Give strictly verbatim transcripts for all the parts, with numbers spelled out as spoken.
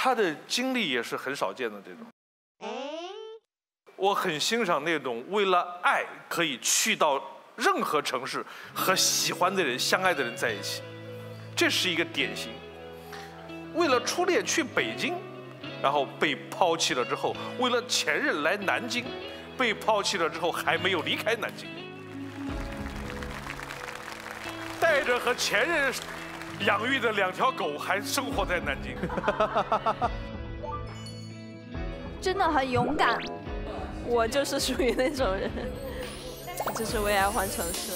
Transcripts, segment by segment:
他的经历也是很少见的这种。我很欣赏那种为了爱可以去到任何城市和喜欢的人、相爱的人在一起，这是一个典型。为了初恋去北京，然后被抛弃了之后，为了前任来南京，被抛弃了之后还没有离开南京，带着和前任养育的两条狗还生活在南京， 真的很勇敢。 我就是属于那种人，就是为爱换城市。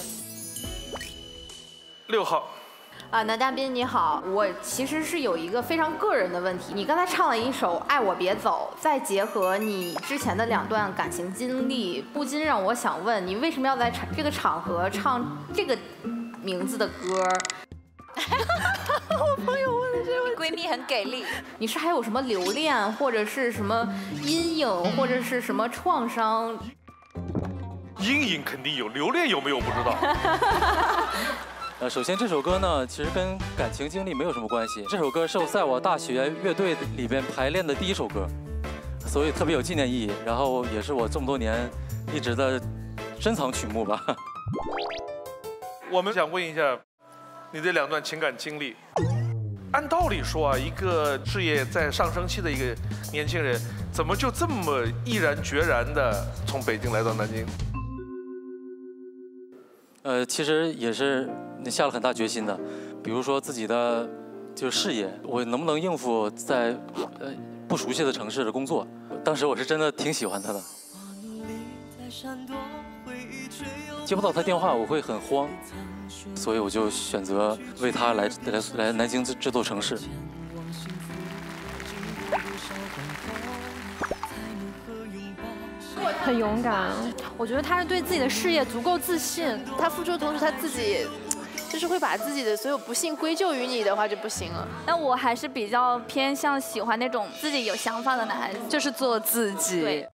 六号。 啊，男嘉宾你好，我其实是有一个非常个人的问题。你刚才唱了一首《爱我别走》，再结合你之前的两段感情经历，不禁让我想问，你为什么要在这个场合唱这个名字的歌？ 我朋友问的这个问题， 闺蜜很给力。 你是还有什么留恋，或者是什么阴影，或者是什么创伤？ 阴影肯定有，留恋有没有不知道。 呃，首先这首歌呢，其实跟感情经历没有什么关系。这首歌是我在我大学乐队里边排练的第一首歌，所以特别有纪念意义。然后也是我这么多年一直的珍藏曲目吧。 我们想问一下，你这两段情感经历，按道理说啊，一个事业在上升期的一个年轻人，怎么就这么毅然决然的从北京来到南京？ 呃，其实也是下了很大决心的，比如说自己的就是事业，我能不能应付在呃不熟悉的城市的工作？当时我是真的挺喜欢他的。接不到他电话，我会很慌，所以我就选择为他来来来南京这这座城市。 很勇敢，我觉得他是对自己的事业足够自信，他付出的同时，他自己就是会把自己的所有不幸归咎于你的话就不行了。 但我还是比较偏向喜欢那种自己有想法的男孩子， 就是做自己。 对。